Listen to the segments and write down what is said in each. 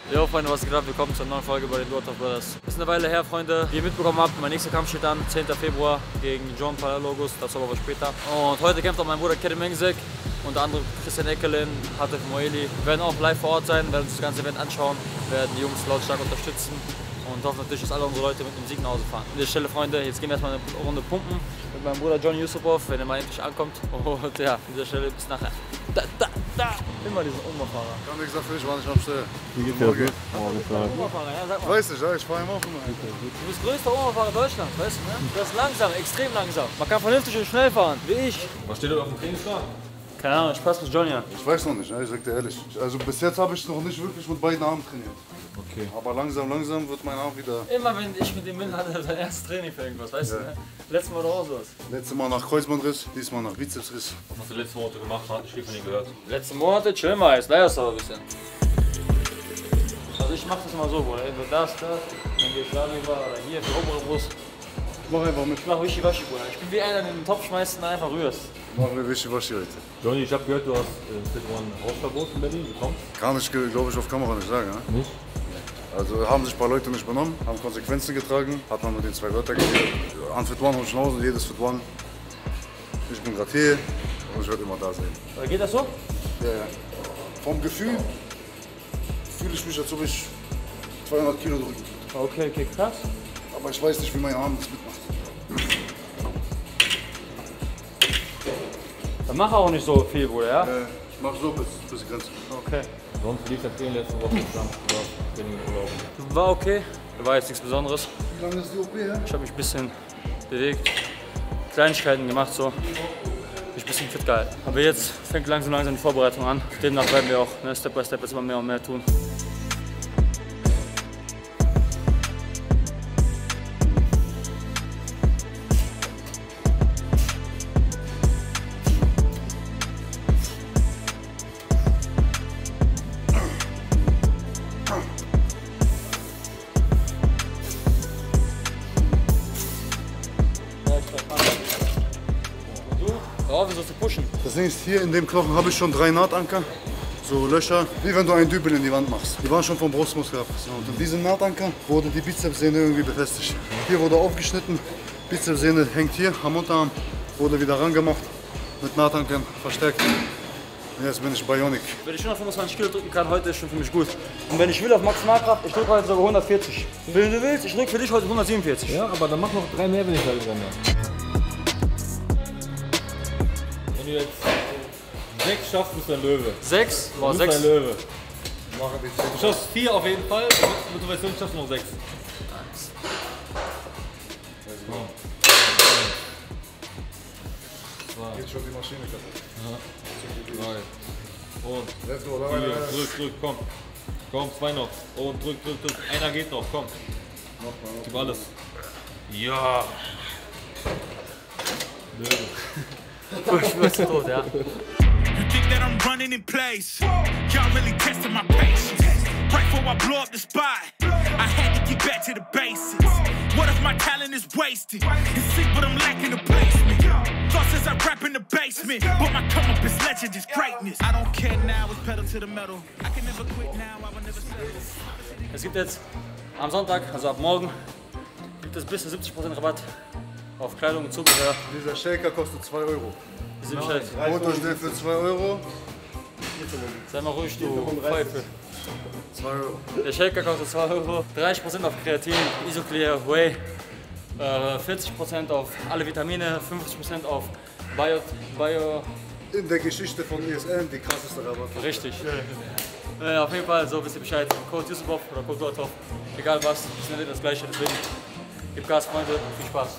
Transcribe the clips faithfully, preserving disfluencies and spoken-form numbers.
Jo Freunde, was geht ab? Willkommen zur neuen Folge bei den Duatov Brothers. Ist eine Weile her, Freunde. Wie ihr mitbekommen habt, mein nächster Kampf steht an, zehnter Februar gegen John Palaiologos, das aber später. Und heute kämpft auch mein Bruder Kerim Mengzek und der andere Christian Eckelin, Hatef Moeli. Wir werden auch live vor Ort sein, werden uns das ganze Event anschauen, werden die Jungs lautstark unterstützen und hoffen natürlich, dass alle unsere Leute mit dem Sieg nach Hause fahren. An der Stelle, Freunde, jetzt gehen wir erstmal eine Runde pumpen mit meinem Bruder John Yusupov, wenn er mal endlich ankommt. Und ja, an dieser Stelle bis nachher. Da, da, da. Immer diesen Oma-Fahrer. Kann nichts dafür, ich war nicht am Steuer. Wie geht's dir? Oma-Fahrer, ja, sag mal. Weiß nicht, ja, ich fahre immer auf immer. Du bist größter Oma-Fahrer Deutschlands, weißt du, ne? Du bist langsam, extrem langsam. Man kann vernünftig und schnell fahren, wie ich. Was steht da auf dem Trainingsplan? Keine Ahnung, Spaß mit John, ja. Ich weiß noch nicht, ich sag dir ehrlich. Also bis jetzt habe ich noch nicht wirklich mit beiden Armen trainiert. Okay. Aber langsam, langsam wird mein Arm wieder... Immer wenn ich mit ihm bin, hat er sein erstes Training für irgendwas, weißt ja. du, ne? Letztes Mal doch auch sowas. Letztes Mal nach Kreuzbandriss, diesmal nach Bizepsriss. Was hast du letzte Monate gemacht? Man hat nicht viel von dir gehört. Letzten Monate chill mal, jetzt leierst du aber ein bisschen. Also ich mach das mal so, Bruder. Entweder das, das, dann gehe ich da lieber oder hier für obere Brust. Mach einfach mit. Ich mach Wischiwaschi, Bruder. Ich bin wie einer, der den Topf schmeißt und einfach rührst. Machen wir Wischiwaschi heute. Johnny, ich habe gehört, du hast äh, Fit One Hausverbot in Berlin bekommen. Kann ich, glaube ich, auf Kamera nicht sagen, ne? Nicht? Also haben sich ein paar Leute nicht benommen, haben Konsequenzen getragen, hat man mit den zwei Wörtern gegeben. An Fit One und Schnauzen, jedes Fit One. Ich bin gerade hier und ich werde immer da sein. Aber geht das so? Ja, ja. Vom Gefühl fühle ich mich, als ob ich zweihundert Kilo drücken. Okay, okay, krass. Aber ich weiß nicht, wie mein Arm das mitmacht. Dann mach auch nicht so viel, Bruder, ja? Äh, ich mach so bis, bis die Grenze. Okay. Sonst lief das Training letzte Woche zusammen. Du hast Training im Urlaub. War okay, war jetzt nichts Besonderes. Wie lange ist die O P her? Ich habe mich ein bisschen bewegt, Kleinigkeiten gemacht, so. Mich ein bisschen fit gehalten. Aber jetzt fängt langsam langsam die Vorbereitung an. Demnach werden wir auch ne, Step by Step jetzt immer mehr und mehr tun. Oh, wie sollst du pushen? Das Ding ist, hier in dem Knochen habe ich schon drei Nahtanker. So Löcher, wie wenn du einen Dübel in die Wand machst. Die waren schon vom Brustmuskel ab. So, und in diesem Nahtanker wurde die Bizepssehne irgendwie befestigt. Hier wurde aufgeschnitten, Bizepssehne hängt hier am Unterarm, wurde wieder rangemacht, mit Nahtankern verstärkt. Und jetzt bin ich Bionic. Wenn ich hundertfünfundzwanzig Kilo drücken kann, heute ist schon für mich gut. Und wenn ich will auf Maximalkraft, ich drücke heute sogar hundertvierzig. Wenn du willst, ich drücke für dich heute hundertsiebenundvierzig. Ja, aber dann mach noch drei mehr, wenn ich da übernehme. Wenn du jetzt sechs schaffst, bist du ein Löwe. Sechs? Boah, Du bist sechs. ein Löwe. Du schaffst vier auf jeden Fall, mit Motivation schaffst du noch sechs. Geht schon die Maschine kaputt. Drei. Und Let's go, vier. Drück, drück, komm. Komm, zwei noch. Und drück, drück, drück. Einer geht noch, komm. Gib alles. Ja. Löwe. Ich bin tot, ja. You think that I'm running in place? Y'all really testing my patience. Right before I blow up the spot, I had to get back to the basics. What if my talent is wasted? You see what I'm lacking the placement. Thoughts as I rap in the basement, but my come up is legend, is greatness. I don't care now, it's pedal to the metal. I can never quit now, I will never settle. Es gibt jetzt am Sonntag, also ab morgen, gibt es bis zu siebzig Prozent Rabatt auf Kleidung und Zubehör. Dieser Shaker kostet zwei Euro. Diese Bescheid. Holt euch den für zwei Euro. Sei mal ruhig, du Pfeife. zwei Euro. Der Shaker kostet zwei Euro. dreißig Prozent auf Kreatin, Isoclear, Whey. Äh, vierzig Prozent auf alle Vitamine, fünfzig Prozent auf Bio, Bio. In der Geschichte von E S N die krasseste Rabatt. Richtig. Äh, auf jeden Fall, so wisst ihr Bescheid. Code Yusupov oder Code Duatov. Egal was, ist nicht das gleiche, deswegen gebt Gas, Freunde, viel Spaß.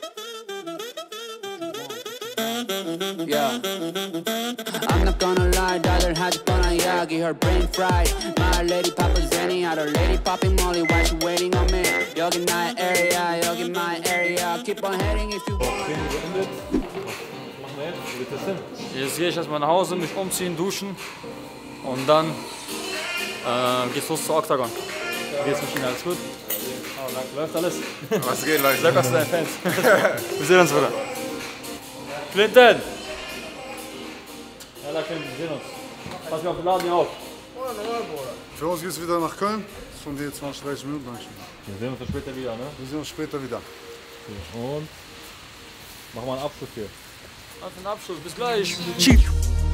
Yeah, I'm not gonna lie, daughter had on a Yagi, her brain fried. My lady Papa Zenny, had her lady popping Molly, why she waiting on me? You're in my area, you're in my area, keep on heading if you want. Jetzt gehe ich erstmal nach Hause, mich umziehen, duschen und dann äh, geht's los zu Octagon. Wie geht's mit Ihnen? Alles gut? Oh, danke. Läuft alles? Was geht, Leute? Sag was zu deinen Fans. Wir sehen uns wieder. Clinton! Ja, da Clinton, wir sehen uns. Pass mir auf den Laden hier auf. Für uns geht es wieder nach Köln. Das ist von dir zwanzig, dreißig Minuten. Wir sehen uns dann später wieder, ne? Wir sehen uns später wieder. Okay. Und machen wir einen Abschluss hier. Auf den Abschluss, bis gleich. Chief.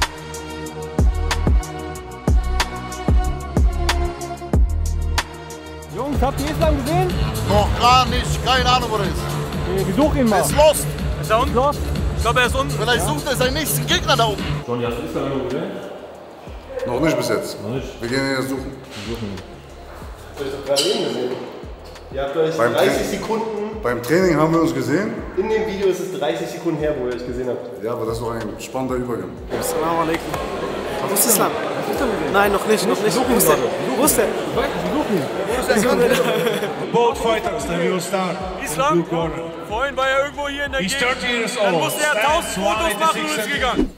Jungs, habt ihr Islam gesehen? Noch gar nicht, keine Ahnung, wo er ist. Wir suchen ihn mal. Er ist lost. Ist er unten? Lost. Ich glaube, er ist unten. Vielleicht sucht er seinen nächsten Gegner da oben. Johnny, hast du Islam irgendwo gesehen? Noch nicht bis jetzt. Noch nicht. Wir gehen ihn jetzt suchen. Wir suchen ihn. Das habe ich doch gerade eben gesehen. Ihr habt euch Beim dreißig Training. Sekunden, Beim Training haben wir uns gesehen. in dem Video ist es dreißig Sekunden her, wo ihr euch gesehen habt. Ja, aber das ist doch ein spannender Übergang. Assalamu alaikum. Wo ist Islam? Nein, noch nicht, noch nicht. Wo ist der? Wo ist der? Both fighters, they will start. Islam? Blue corner. Vorhin war er irgendwo hier in der He's Gegend. thirty years Dann old. musste er tausend Fotos machen und ist gegangen.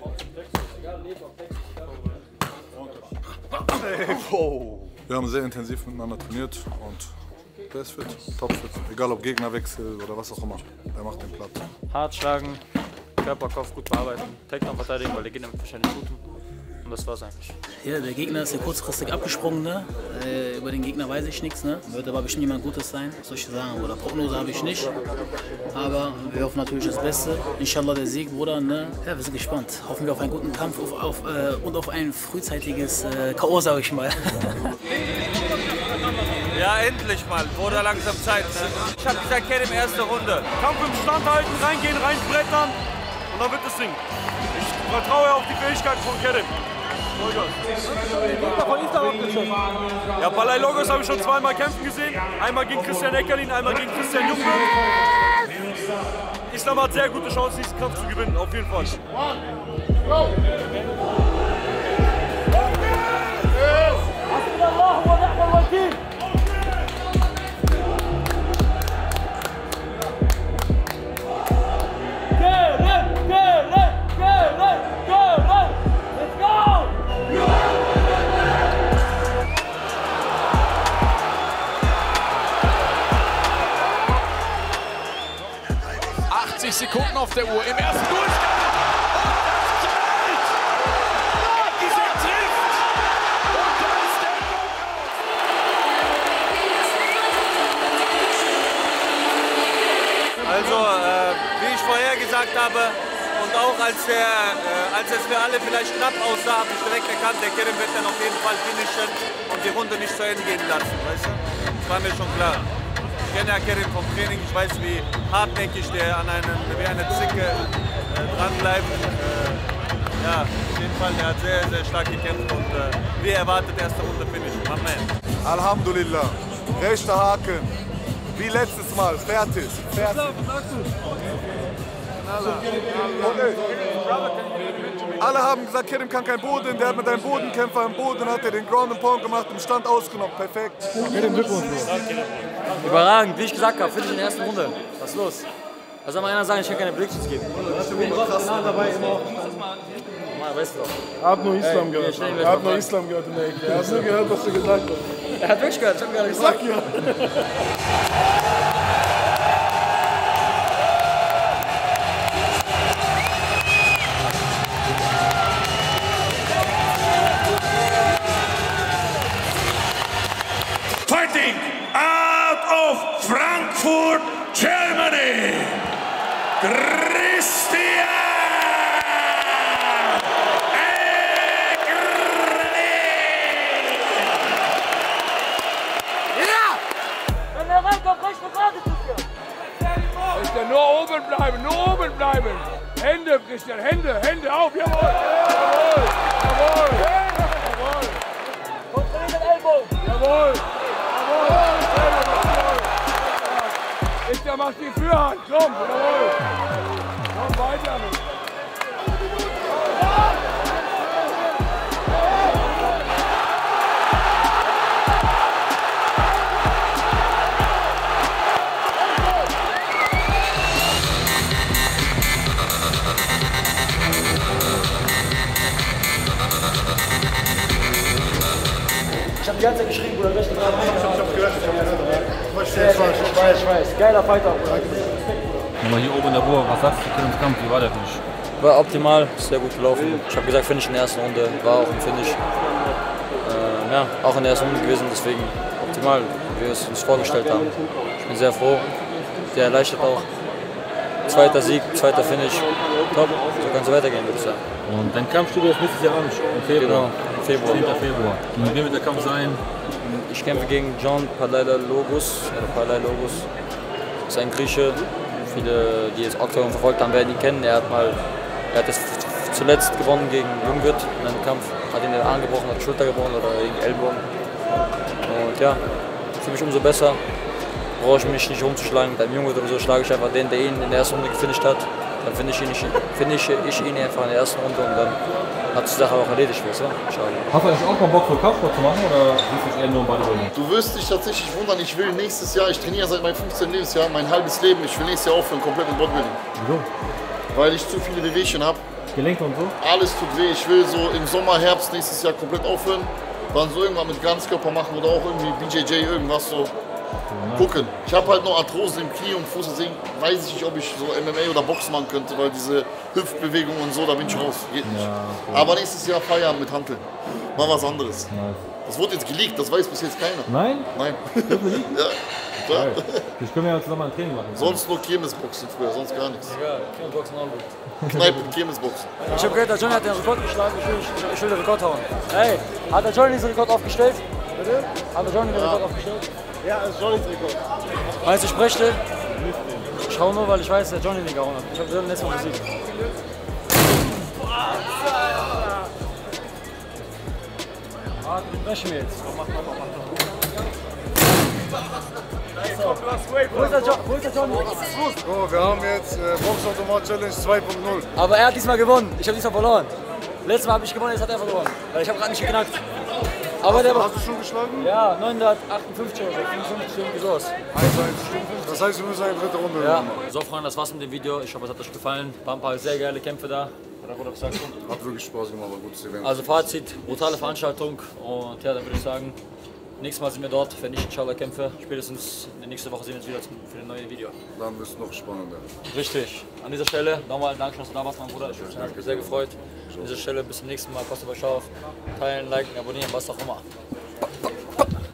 Wir haben sehr intensiv miteinander trainiert und der ist fit, topfit. Egal ob Gegnerwechsel oder was auch immer, der macht den Platz. Hart schlagen, Körper, Kopf gut bearbeiten, Takedown verteidigen, weil der Gegner wahrscheinlich shooten. Und das war's eigentlich. Ja, der Gegner ist ja kurzfristig abgesprungen, ne? Äh, über den Gegner weiß ich nichts, ne? Wird aber bestimmt jemand Gutes sein, was soll ich sagen, oder Prognose habe ich nicht. Aber wir hoffen natürlich das Beste. Inshallah der Sieg, Bruder, ne? Ja, wir sind gespannt. Hoffen wir auf einen guten Kampf auf, auf, äh, und auf ein frühzeitiges äh, K O, sage ich mal. Ja, endlich mal. Wurde langsam Zeit. Ne? Ich hab gesagt, Kerim, erste Runde. Kampf im Stand halten, reingehen, reinbrettern und dann wird das Ding. Ich vertraue auf die Fähigkeit von Kerim. Ja, Palai Logos habe ich schon zweimal kämpfen gesehen. Einmal gegen Christian Eckerlin, einmal gegen Christian Jungwirth. Islam hat sehr gute Chancen, diesen Kampf zu gewinnen, auf jeden Fall. achtzig Sekunden auf der Uhr im ersten Durchgang. Und das zählt! Dieser trifft! Und da ist der Knockout! Also, äh, wie ich vorher gesagt habe, und auch als, der, äh, als es für alle vielleicht knapp aussah, habe ich direkt erkannt, der Kerim wird dann auf jeden Fall finishen und die Runde nicht zu Ende gehen lassen, weißt du? Das war mir schon klar. Ich kenne ja Kerim vom Training, ich weiß, wie hartnäckig der an einem, wie eine Zicke äh, dranbleibt. Äh, ja, auf jeden Fall, der hat sehr, sehr stark gekämpft und äh, wie erwartet, erste Runde Finish. Amen. Alhamdulillah, rechter Haken, wie letztes Mal, fertig. fertig. Alle haben gesagt, Kerim kann kein Boden, der hat mit einem Bodenkämpfer im Boden, hat er den Ground and Pound gemacht, im Stand ausgenommen, perfekt. Überragend, wie ich gesagt habe, finde ich in der ersten Runde. Was ist los? Was soll mal einer sagen, ich kann keine Predictions geben? dabei immer. Mal, weißt du doch. Er hat nur Islam Ey, gehört. wir stellen Er hat gleich nur mal Islam gehört in der Ecke. Er hat nur gehört, was du gesagt hast. Er hat wirklich gehört, ich hab gerade gesagt. Sag ja. Fighting out of Frankfurt, Germany, Christian Eckerlin. Ja! Wenn er reinkommt, rechte Gerade zu führen. Christian, nur oben bleiben, nur oben bleiben. Hände, Christian, Hände, Hände auf, jawohl. Jawohl, jawohl, jawohl. Kontrolliert den Ellbogen. Jawohl, jawohl, jawohl. Christian, mach die Führhand, komm, jawohl. Komm weiter. Ich hab die ganze Zeit geschrieben, Bruder, rechte Gerade. Ich hab gehört, ich hab gehört. Ich weiß, ich weiß. Geiler Fighter, Bruder. Nochmal hier oben in der Ruhe, was sagst du zu dem Kampf? Wie war der Finish? War optimal, sehr gut gelaufen. Ich habe gesagt, Finish in der ersten Runde, war auch ein Finish. Äh, ja, auch in der ersten Runde gewesen, deswegen optimal, wie wir es uns vorgestellt haben. Ich bin sehr froh, sehr erleichtert auch. Zweiter Sieg, zweiter Finish, top, so kann es weitergehen, würde ich sagen. Und dann Kampf steht jetzt nächstes Jahr an, im Februar. Genau, im Februar. zehnten Februar. Und wer wird der Kampf sein? Ich kämpfe gegen John Palaiologos, oder Palaiologos. Das ist ein Grieche. Viele, die jetzt Octagon verfolgt haben, werden ihn kennen. Er hat mal, er hat das zuletzt gewonnen gegen Jungwirth in einem Kampf. Hat ihn den Arm gebrochen, hat die Schulter gebrochen oder gegen Ellbogen. Und ja, fühle mich umso besser. Brauche ich mich nicht rumzuschlagen. Beim Jungwirth oder so schlage ich einfach den, der ihn in der ersten Runde gefinisht hat. Dann finde ich, find ich, ich ihn einfach in der ersten Runde und dann hat die Sache auch erledigt. Weißt du? Hast du eigentlich auch mal Bock für Kampfsport zu machen oder siehst du dich eher nur im Bodybuilding? Du wirst dich tatsächlich wundern, ich will nächstes Jahr, ich trainiere seit meinem fünfzehnten Lebensjahr, mein halbes Leben, ich will nächstes Jahr aufhören, komplett mit Bodybuilding. Wieso? Weil ich zu viele Wehwehchen habe. Gelenke und so? Alles tut weh, ich will so im Sommer, Herbst nächstes Jahr komplett aufhören. Dann so irgendwann mit Ganzkörper machen oder auch irgendwie B J J irgendwas so. Gucken. Ich habe halt noch Arthrosen im Knie und Fuß, deswegen weiß ich nicht, ob ich so M M A oder Boxen machen könnte, weil diese Hüftbewegungen und so, da bin ich raus. Geht nicht. Ja, okay. Aber nächstes Jahr Feierabend mit Hanteln. Mal was anderes. Nice. Das wurde jetzt geleakt, das weiß bis jetzt keiner. Nein? Nein. Ja. Klar. Ich können ja zusammen ein Training machen. Sonst nur Kirmesboxen früher, sonst gar nichts. Ja, Kirmesboxen auch gut. Kneipen, Kirmesboxen. Ich habe gehört, der Johnny hat den Rekord geschlagen, ich will, ich, ich will den Rekord hauen. Hey, hat der Johnny diesen Rekord aufgestellt? Bitte? Hat der Johnny den Ja. Rekord aufgestellt? Ja, das ist Johnny's Rekord. Meinst du, ich spreche? Ich hau nur, weil ich weiß, der Johnny den gehauen hat. Ich habe den letzten Mal besiegt. Ah, den brechen wir jetzt. Mach, mach, mach, mach. Wo ist der, jo Wo ist der Johnny? So, wir haben jetzt äh, Boxautomat Challenge zwei Punkt null. Aber er hat diesmal gewonnen. Ich habe diesmal verloren. Letztes Mal habe ich gewonnen, jetzt hat er verloren. Weil ich habe gerade nicht geknackt. Aber der Hast du schon geschlagen? Ja, neunhundertachtundfünfzig oder fünfundfünfzig, irgendwie sowas. Das heißt, wir müssen eine dritte Runde Ja. machen. So Freunde, das war's mit dem Video. Ich hoffe, es hat euch gefallen. Waren ein paar sehr geile Kämpfe da. Hat wirklich Spaß gemacht, war ein gutes Event. Also Fazit, brutale Veranstaltung. Und ja, dann würde ich sagen, nächstes Mal sind wir dort, wenn ich inshallah kämpfe. Spätestens in der nächsten Woche sehen wir uns wieder für ein neues Video. Dann wird es noch spannender. Richtig. An dieser Stelle nochmal danke, dass du da warst, mein Bruder. Ich habe mich sehr gefreut. An dieser Stelle bis zum nächsten Mal. Passt auf euch auf. Teilen, liken, abonnieren, was auch immer.